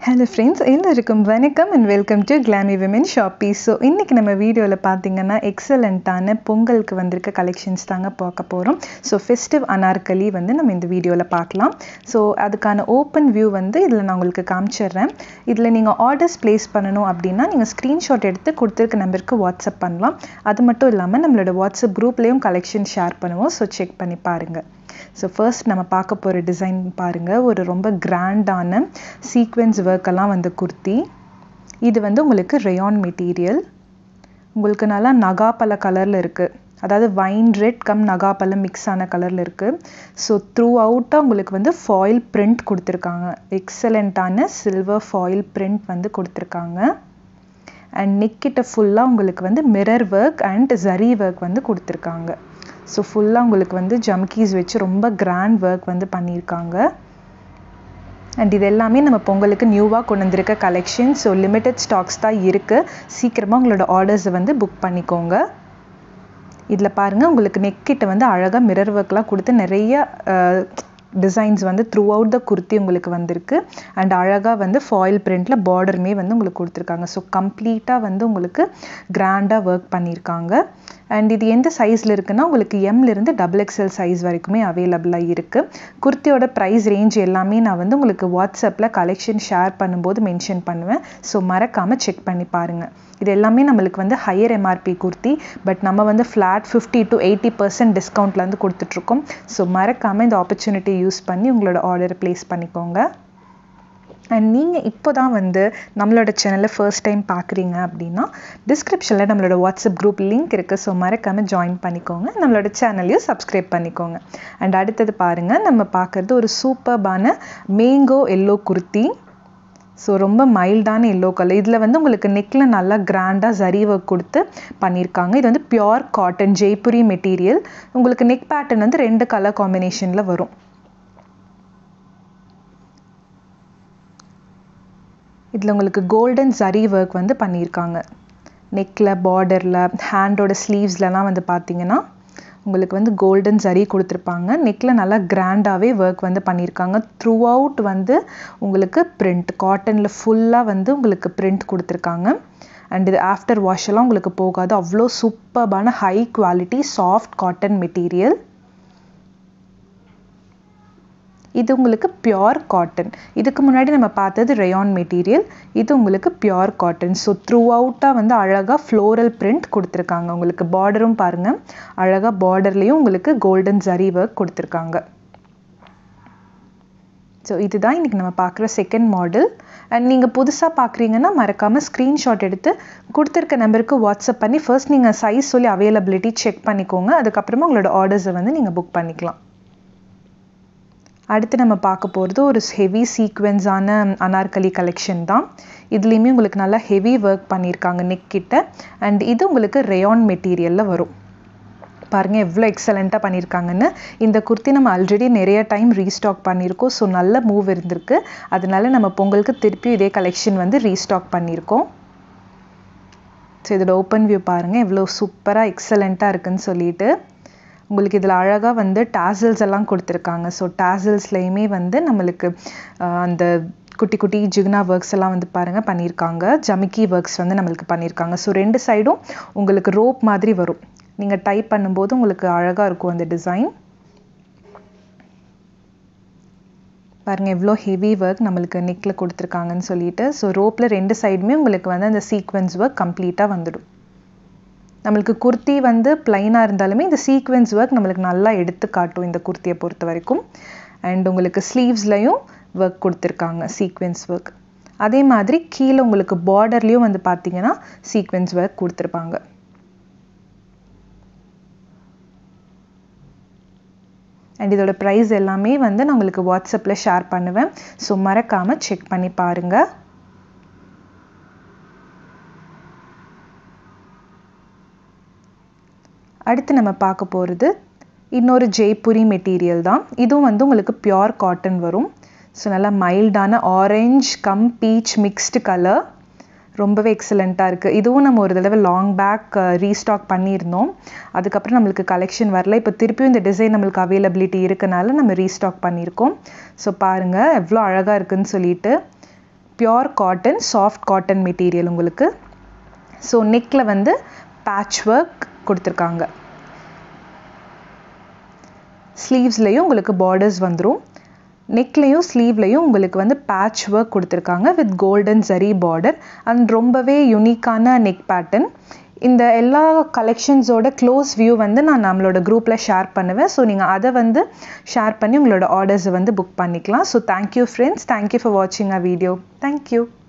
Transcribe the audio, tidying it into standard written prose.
Hello friends, எல்லாருக்கும் வணக்கம் and welcome to Glamy Women Shoppiee. So இன்னைக்கு நம்ம வீடியோல பாத்தீங்கன்னா எக்ஸலென்ட்டான பொங்கலுக்கு வந்திருக்க கலெக்ஷன்ஸ் தாங்க பார்க்க போறோம். So festive Anarkali வந்து நம்ம இந்த வீடியோல பார்க்கலாம். So அதுக்கான ஓபன் வியூ வந்து இதுல நான் உங்களுக்கு காமிச்சிடுறேன். இதுல நீங்க ஆர்டர்ஸ் பிளேஸ் பண்ணனும் அப்படினா நீங்க ஸ்கிரீன்ஷாட் எடுத்து கொடுத்திருக்க நம்பருக்கு வாட்ஸ்அப் பண்ணலாம். அது மட்டும் இல்லாம நம்மளோட வாட்ஸ்அப் குரூப்லயும் கலெக்ஷன் ஷேர் பண்ணுவோம். So செக் பண்ணி பாருங்க. So first நம்ம பார்க்க போற டிசைன் பாருங்க, ஒரு ரொம்ப கிராண்டான சீக்வென்ஸ் வர்க் எல்லாம் வந்து குர்த்தி. இது வந்து உங்களுக்கு ரயான் மெட்டீரியல், உங்களுக்கு நல்லா நகாப்பழ கலர்ல இருக்கு, அதாவது வைன் ரெட் கம் நகாப்பழ மிக்ஸ் ஆன கலர்ல இருக்கு. ஸோ த்ரூ அவுட்டா உங்களுக்கு வந்து ஃபாயில் பிரிண்ட் கொடுத்துருக்காங்க, எக்ஸலென்ட்டான சில்வர் ஃபாயில் பிரிண்ட் வந்து கொடுத்துருக்காங்க. அண்ட் நெக் கிட்ட ஃபுல்லா உங்களுக்கு வந்து mirror work and zari work வந்து கொடுத்துருக்காங்க. ஸோ ஃபுல்லாக உங்களுக்கு வந்து ஜம்கீஸ் வச்சு ரொம்ப கிராண்ட் ஒர்க் வந்து பண்ணியிருக்காங்க. அண்ட் இது எல்லாமே நம்ம பொங்கலுக்கு நியூவாக கொண்டு வந்திருக்க கலெக்ஷன். ஸோ லிமிட்டட் ஸ்டாக்ஸ் தான் இருக்குது, சீக்கிரமாக உங்களோட ஆர்டர்ஸை வந்து புக் பண்ணிக்கோங்க. இதில் பாருங்கள், உங்களுக்கு நெக் கிட்ட வந்து அழகாக மிரர் ஒர்க்லாம் கொடுத்து நிறைய டிசைன்ஸ் வந்து த்ரூ அவுட் த குர்த்தி உங்களுக்கு வந்திருக்கு. அண்ட் அழகாக வந்து ஃபாயில் பிரிண்டில் பார்டருமே வந்து உங்களுக்கு கொடுத்துருக்காங்க. ஸோ கம்ப்ளீட்டாக வந்து உங்களுக்கு கிராண்டாக ஒர்க் பண்ணியிருக்காங்க. அண்ட் இது எந்த சைஸில் இருக்குன்னா உங்களுக்கு எம்லேருந்து XXL சைஸ் வரைக்குமே அவைலபிளாக இருக்குது. குர்த்தியோட ப்ரைஸ் ரேஞ்ச் எல்லாமே நான் வந்து உங்களுக்கு வாட்ஸ்அப்பில் கலெக்ஷன் ஷேர் பண்ணும்போது மென்ஷன் பண்ணுவேன். ஸோ மறக்காமல் செக் பண்ணி பாருங்கள். இது எல்லாமே நம்மளுக்கு வந்து ஹையர் எம்ஆர்பி குர்த்தி, பட் நம்ம வந்து ஃப்ளாட் 50 to 80% டிஸ்கவுண்ட்டில் வந்து கொடுத்துட்ருக்கோம். ஸோ மறக்காமல் இந்த ஆப்பர்ச்சுனிட்டி யூஸ் பண்ணி உங்களோட ஆர்டரை ப்ளேஸ் பண்ணிக்கோங்க. அண்ட் நீங்கள் இப்போ தான் வந்து நம்மளோட சேனலை ஃபர்ஸ்ட் டைம் பார்க்குறீங்க அப்படின்னா டிஸ்கிரிப்ஷனில் நம்மளோட வாட்ஸ்அப் குரூப் லிங்க் இருக்குது. ஸோ மறக்காமல் ஜாயின் பண்ணிக்கோங்க, நம்மளோட சேனலையும் சப்ஸ்கிரைப் பண்ணிக்கோங்க. அண்ட் அடுத்தது பாருங்கள், நம்ம பார்க்குறது ஒரு சூப்பர்பான மேங்கோ எல்லோ குர்த்தி. ஸோ ரொம்ப மைல்டான எல்லோ கலர். இதில் வந்து உங்களுக்கு நெக்கில் நல்லா கிராண்டாக ஜரி ஒர்க் கொடுத்து பண்ணியிருக்காங்க. இது வந்து பியோர் காட்டன் ஜெய்புரி மெட்டீரியல். உங்களுக்கு நெக் பேட்டர்ன் வந்து 2 கலர் காம்பினேஷனில் வரும். இதில் உங்களுக்கு கோல்டன் ஜரி ஒர்க் வந்து பண்ணியிருக்காங்க. நெக்கில், பார்டரில், ஹேண்டோட ஸ்லீவ்ஸ்லலாம் வந்து பார்த்தீங்கன்னா உங்களுக்கு வந்து கோல்டன் ஜரி கொடுத்துருப்பாங்க. நெக்கில் நல்லா கிராண்டாகவே ஒர்க் வந்து பண்ணியிருக்காங்க. த்ரூ அவுட் வந்து உங்களுக்கு பிரிண்ட் காட்டனில் ஃபுல்லாக வந்து உங்களுக்கு பிரிண்ட் கொடுத்துருக்காங்க. அண்ட் இது ஆஃப்டர் வாஷ் எல்லாம் உங்களுக்கு போகாது, அவ்வளோ சூப்பர்பான high quality soft cotton material. இது உங்களுக்கு பியோர் காட்டன். இதுக்கு முன்னாடி நம்ம பார்த்தது ரயான் மெட்டீரியல், இது உங்களுக்கு பியோர் காட்டன். ஸோ த்ரூ அவுட்டாக வந்து அழகாக ஃப்ளோரல் பிரிண்ட் கொடுத்துருக்காங்க. உங்களுக்கு பார்டரும் பாருங்கள், அழகாக பார்டர்லேயும் உங்களுக்கு கோல்டன் ஜரி ஒர்க் கொடுத்துருக்காங்க. ஸோ இதுதான் இன்றைக்கி நம்ம பார்க்குற செகண்ட் மாடல். அண்ட் நீங்கள் புதுசாக பார்க்குறீங்கன்னா மறக்காமல் ஸ்க்ரீன்ஷாட் எடுத்து கொடுத்துருக்க நம்பருக்கு வாட்ஸ்அப் பண்ணி ஃபர்ஸ்ட் நீங்கள் சைஸ் சொல்லி அவைலபிலிட்டி செக் பண்ணிக்கோங்க. அதுக்கப்புறமா உங்களோட ஆர்டர்ஸை வந்து நீங்கள் புக் பண்ணிக்கலாம். அடுத்து நம்ம பார்க்க போகிறது ஒரு ஹெவி சீக்வென்ஸான அனார்கலி கலெக்ஷன் தான். இதுலேயுமே உங்களுக்கு நல்லா ஹெவி ஒர்க் பண்ணியிருக்காங்க நெக் கிட்ட. அண்ட் இது உங்களுக்கு ரயான் மெட்டீரியலில் வரும். பாருங்கள் எவ்வளோ எக்ஸலண்ட்டாக பண்ணியிருக்காங்கன்னு. இந்த குர்த்தி நம்ம ஆல்ரெடி நிறைய டைம் ரீஸ்டாக் பண்ணியிருக்கோம். ஸோ நல்ல மூவ் இருந்திருக்கு, அதனால நம்ம பொங்கலுக்கு திருப்பி இதே கலெக்ஷன் வந்து ரீஸ்டாக் பண்ணியிருக்கோம். ஸோ இதோட ஓப்பன் வியூ பாருங்கள் எவ்வளோ சூப்பராக எக்ஸலண்ட்டாக இருக்குன்னு சொல்லிட்டு. உங்களுக்கு இதில் அழகாக வந்து டாசல்ஸ் எல்லாம் கொடுத்துருக்காங்க. ஸோ டாசல்ஸ்லையுமே வந்து நம்மளுக்கு அந்த குட்டி குட்டி ஜிக்னா ஒர்க்ஸ் எல்லாம் வந்து பாருங்கள் பண்ணியிருக்காங்க. ஜமிக்கி ஒர்க்ஸ் வந்து நம்மளுக்கு பண்ணியிருக்காங்க. ஸோ 2 சைடும் உங்களுக்கு ரோப் மாதிரி வரும். நீங்கள் டைப் பண்ணும்போது உங்களுக்கு அழகாக இருக்கும் அந்த டிசைன். பாருங்கள் எவ்வளோ ஹெவி ஒர்க் நம்மளுக்கு நெக்கில் கொடுத்துருக்காங்கன்னு சொல்லிட்டு. ஸோ ரோப்பில் 2 சைடுமே உங்களுக்கு வந்து அந்த சீக்வென்ஸ் ஒர்க் கம்ப்ளீட்டாக வந்துடும். நம்மளுக்கு குர்த்தி வந்து பிளைனாக இருந்தாலுமே இந்த சீக்வென்ஸ் ஒர்க் நம்மளுக்கு நல்லா எடுத்து காட்டும் இந்த குர்த்தியை பொறுத்த வரைக்கும். அண்ட் உங்களுக்கு ஸ்லீவ்ஸ்லையும் ஒர்க் கொடுத்துருக்காங்க, சீக்வென்ஸ் ஒர்க். அதே மாதிரி கீழே உங்களுக்கு பார்டர்லேயும் வந்து பார்த்தீங்கன்னா சீக்வென்ஸ் ஒர்க் கொடுத்துருப்பாங்க. அண்ட் இதோட ப்ரைஸ் எல்லாமே வந்து நான் உங்களுக்கு வாட்ஸ்அப்பில் ஷேர் பண்ணுவேன். ஸோ மறக்காமல் செக் பண்ணி பாருங்கள். அடுத்து நம்ம பார்க்க போகிறது இன்னொரு ஜெய்புரி மெட்டீரியல் தான். இதுவும் வந்து உங்களுக்கு பியோர் காட்டன் வரும். ஸோ நல்லா மைல்டான orange cum peach mixed colour, ரொம்பவே எக்ஸலண்ட்டாக இருக்குது. இதுவும் நம்ம ஒரு தடவை லாங் பேக் ரீஸ்டாக் பண்ணியிருந்தோம், அதுக்கப்புறம் நம்மளுக்கு கலெக்ஷன் வரல. இப்போ திருப்பியும் இந்த டிசைன் நம்மளுக்கு அவைலபிலிட்டி இருக்கனால நம்ம ரீஸ்டாக் பண்ணியிருக்கோம். ஸோ பாருங்கள் எவ்வளோ அழகாக இருக்குதுன்னு சொல்லிட்டு. Pure cotton, soft cotton material உங்களுக்கு. ஸோ நெக்கில் வந்து பேட்ச் ஒர்க் கொடுத்துருக்காங்க. ஸ்லீவ்ஸ்லேயும் உங்களுக்கு பார்டர்ஸ் வந்துடும். நெக்லேயும் ஸ்லீவ்லேயும் உங்களுக்கு வந்து பேட்ச் ஒர்க் கொடுத்துருக்காங்க with golden zari border and ரொம்பவே யூனிக்கான நெக் பேட்டர்ன். இந்த எல்லா கலெக்ஷன்ஸோட க்ளோஸ் வியூ வந்து நான் நம்மளோட குரூப்பில் ஷேர் பண்ணுவேன். ஸோ நீங்கள் அதை வந்து ஷேர் பண்ணி உங்களோட ஆர்டர்ஸை வந்து புக் பண்ணிக்கலாம். So thank you friends, thank you for வாட்சிங் அ வீடியோ. தேங்க்யூ.